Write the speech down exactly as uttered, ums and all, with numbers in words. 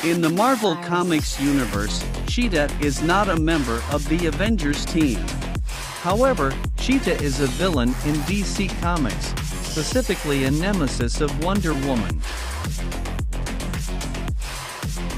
In the Marvel Comics universe, Cheetah is not a member of the Avengers team. However, Cheetah is a villain in D C Comics, specifically a nemesis of Wonder Woman.